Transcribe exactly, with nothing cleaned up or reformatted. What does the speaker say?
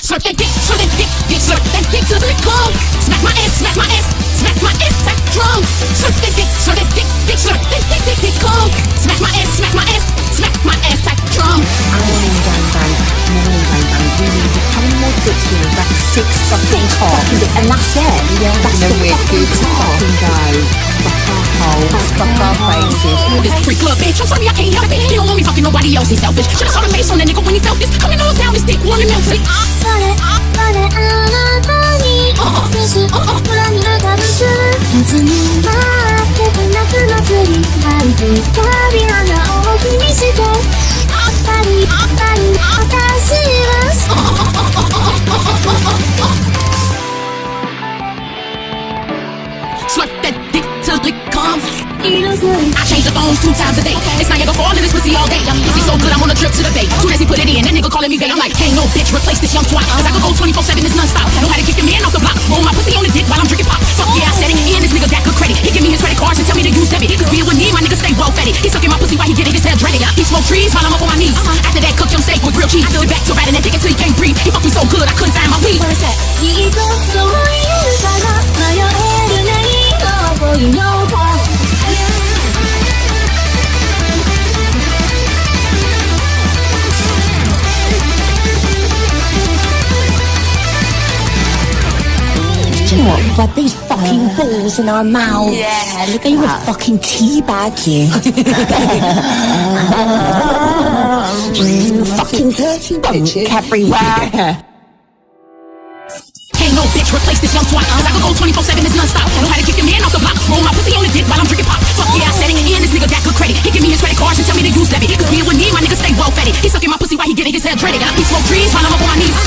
slurp that dick, slurp that dick, dick, slurp that dick till it come. Smack my ass, smack my ass, smack my ass like drum. Slurp that dick, slurp that dick, dick, slurp that dick, dick, dick, come. Smack my ass, smack my ass, smack my ass like drum. Morning bang bang, morning bang bang. We need to come more fifteen, that's six fucking fucking, and that's it. Yeah, that's the fucking fucking go. Fuck our holes, fuck our faces. This free club bitch, I'm sorry I can't help it. He don't want me fucking nobody else, he's selfish. Should've saw the face on that nigga when he felt this. Coming all down his dick, warm and melted. Slurp that dick till it comes. I change the phones two times a day. It's Niagara Falls and this pussy all day. Pussy so good, I'm on a trip to the bay. Soon as he put it in, that nigga calling me bae. I'm like, can't no bitch replace this young twat. Cause I could go twenty-four seven, it's non-stop. I know how to keep your man off the block. Roll my pussy on the dick while I'm drinking pop. Fuck yeah, I said it. And this nigga got good credit. He give me his credit cards and tell me to use debit. Cause being with me, my nigga stay well fed. He sucking my pussy while he getting his hair dreaded. He smoke trees while I'm up on my knees. After that, cook your steak with grilled cheese. I threw it back to riding that dick until he can't breathe. He fucked me so good, I couldn't find my weed. Where is that? You know that. Do you know what? We've had these fucking balls in our mouths. Yeah, look they at would that. fucking teabag you. Fucking spunk everywhere. Yeah. Ain't no bitch replace this young twat. Cause I could go twenty-four seven, it's non-stop. I know how to keep your man off the block. Roll my pussy on the dick while I'm drinking pop. Fuck yeah, I said it. And this nigga got good credit. He give me his credit cards and tell me to use debit. Cause being with me, my nigga stay well fed. He sucking my pussy while he getting his hair dreaded. He smoke trees while I'm up on my knees.